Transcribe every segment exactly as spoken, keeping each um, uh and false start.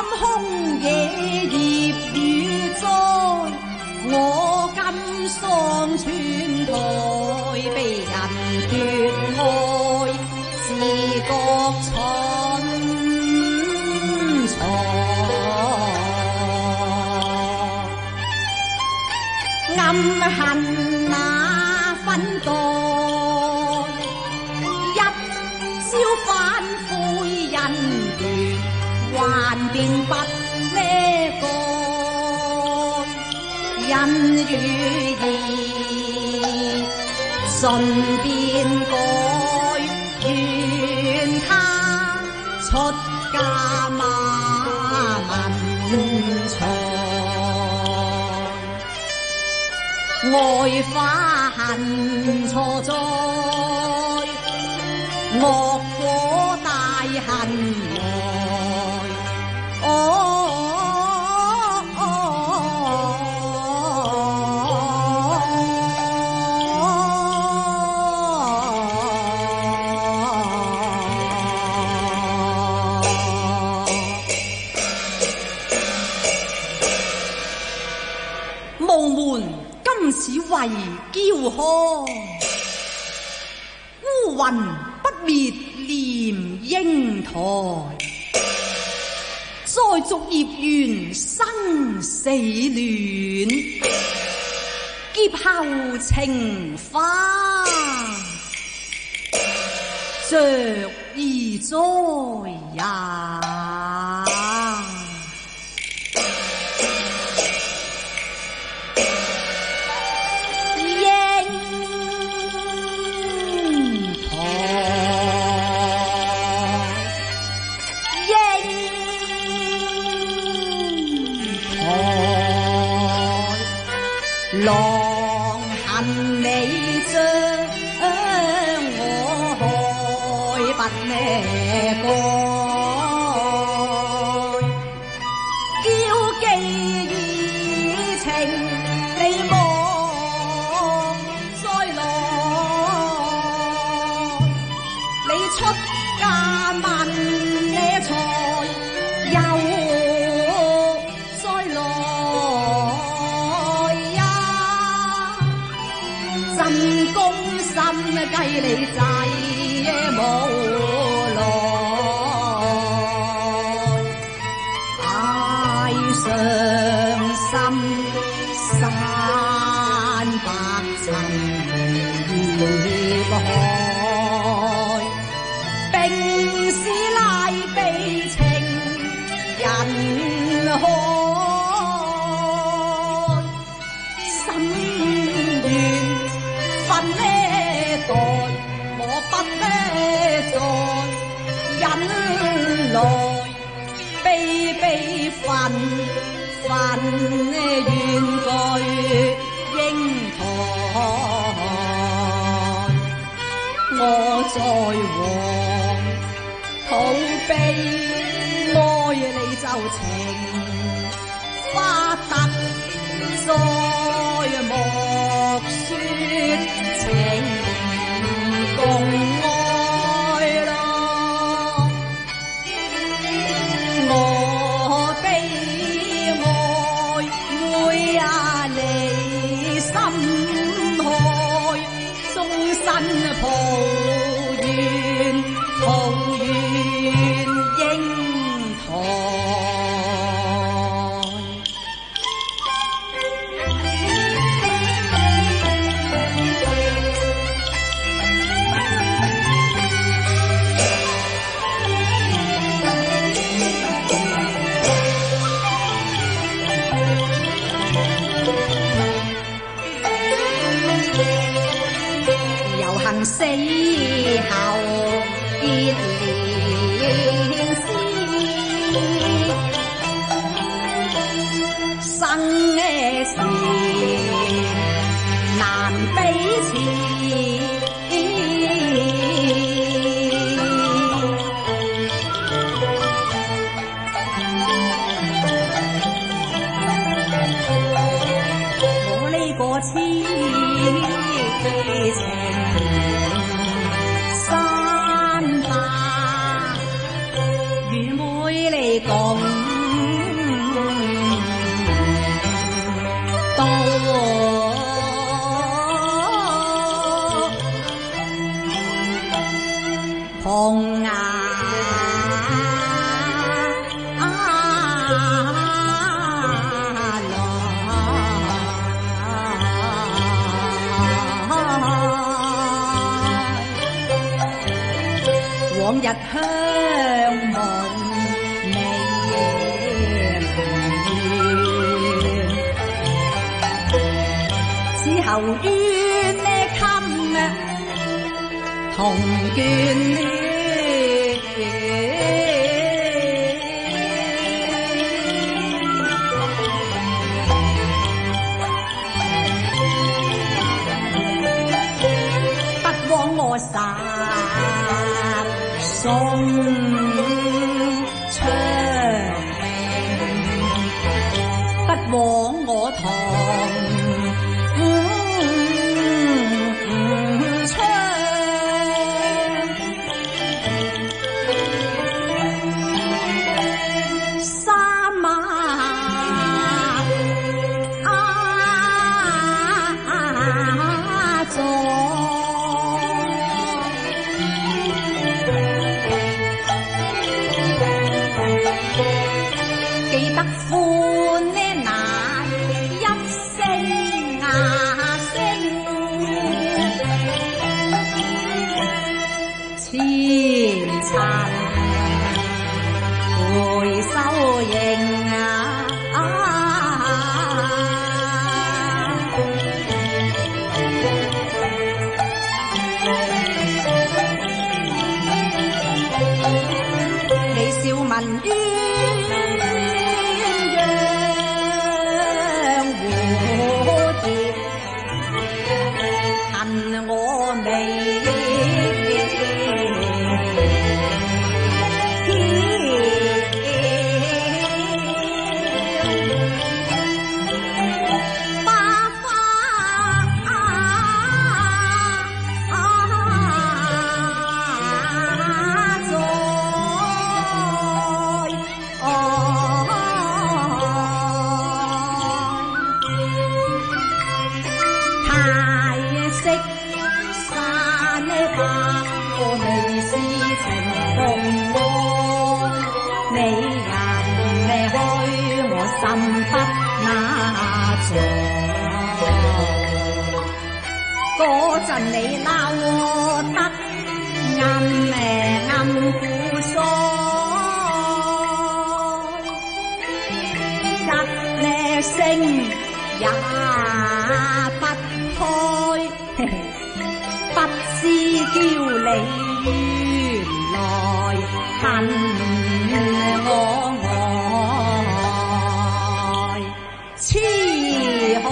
空野葉與災，我今喪川台，被人奪愛，自覺蠢材。暗恨那分代，一朝反悔人緣，還便不呢個人與義，順便改勸他出家馬文才。愛花恨錯在，惡果大恨來。哦哦無門今此為驕呵，烏雲不滅念英台。再續業緣生死戀，劫後情花着意哉呀。狼恨你將我害不呢該，驕忌以情你莫再來，你出家問呢財又再來。真公心計你仔無來，唉傷心山百層孽海，並是賴被情人害。代我不呢在忍來，悲悲憤憤怨句應台。我在往土悲愛你就情花得，再莫說情共愛咯。我悲愛會啊你心害，終身抱怨抱怨英台。 痛啊！往日相望未此後冤呢襟同眷戀，不枉我殺送長命，不枉我唐槍，三馬座。記得歡呢那一聲啊聲，前塵回首迎啊，李少文於我未百花在太色山呢百個未是情共愛，你人離去我心不那在。嗰陣你鬧我得暗誒暗苦腮，一呢聲也不開。不知叫你原來恨我愛痴漢，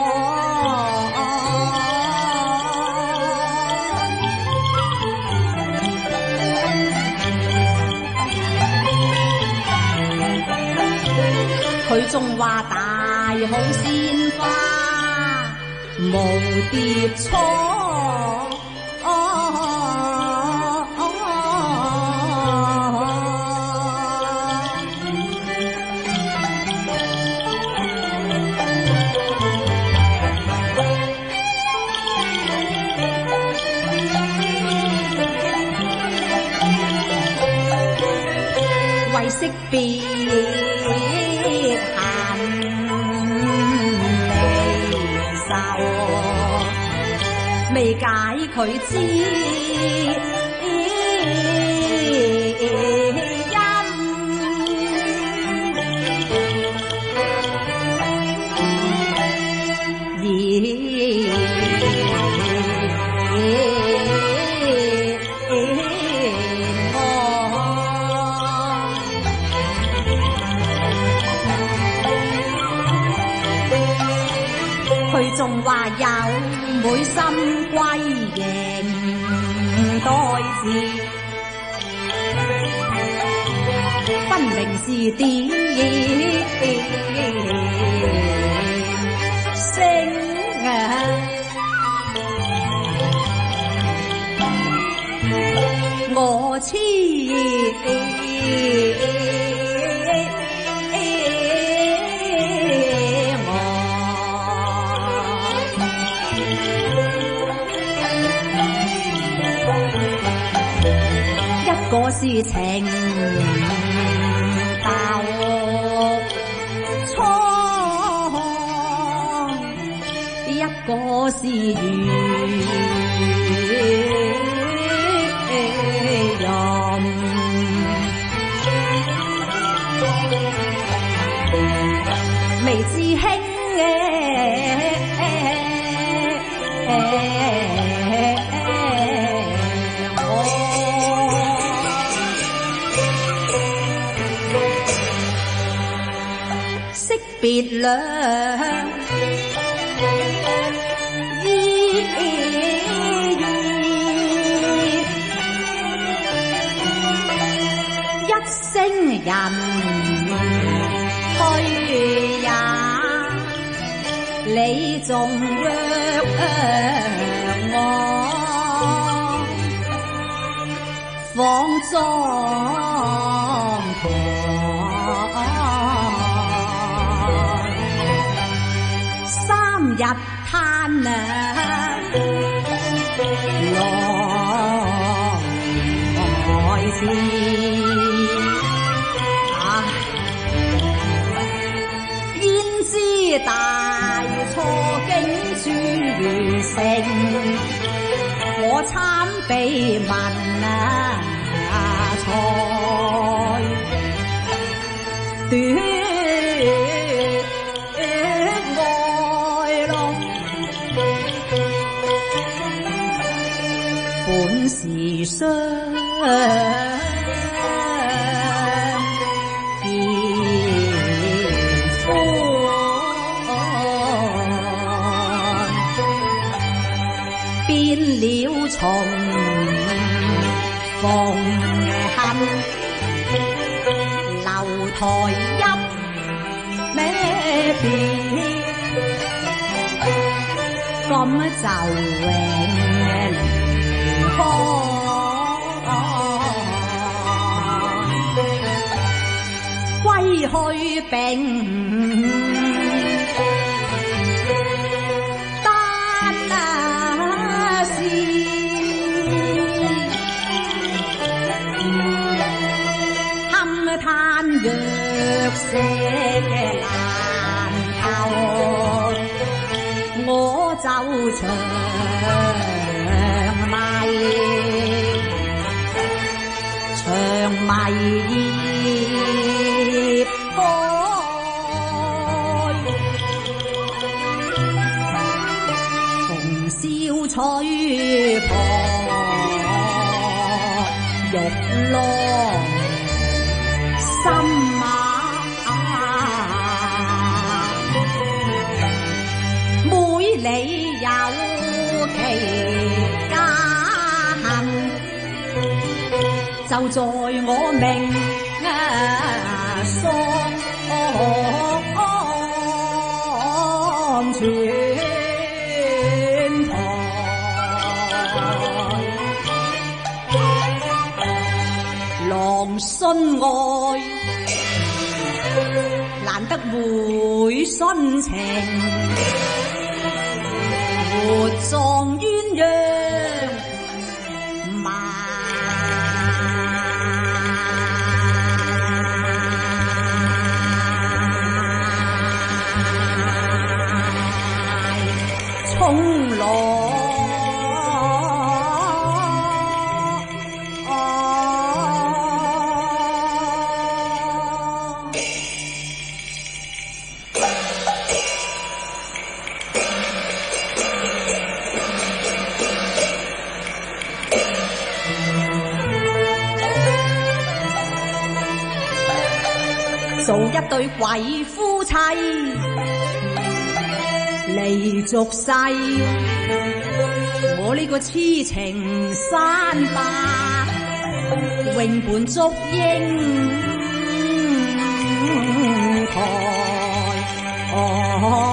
佢仲話大好鮮花無蝶錯。為惜別恨離愁，未解佢知佢仲話有妹心歸迎待字，分明是點聲啊！我痴我個是情竇初，一個是緣未知興別兩依依一聲人去也，你仲約我放妝台日嘆啊，來時啊，焉知大錯竟諸如成，我參被問啊才斷。本是相結歡，變了重逢恨，樓台泣咩別，咁就永歸去並單是堪嘆若捨難求，我就長長迷葉開，蓬簫吹破玉郎心啊，每里有其家恨，就在我命啊喪全台，郎信愛難得會殉情，活狀鴛鴦衝浪做一對鬼夫妻，離俗世，我呢個痴情山伯，永伴祝英台。哦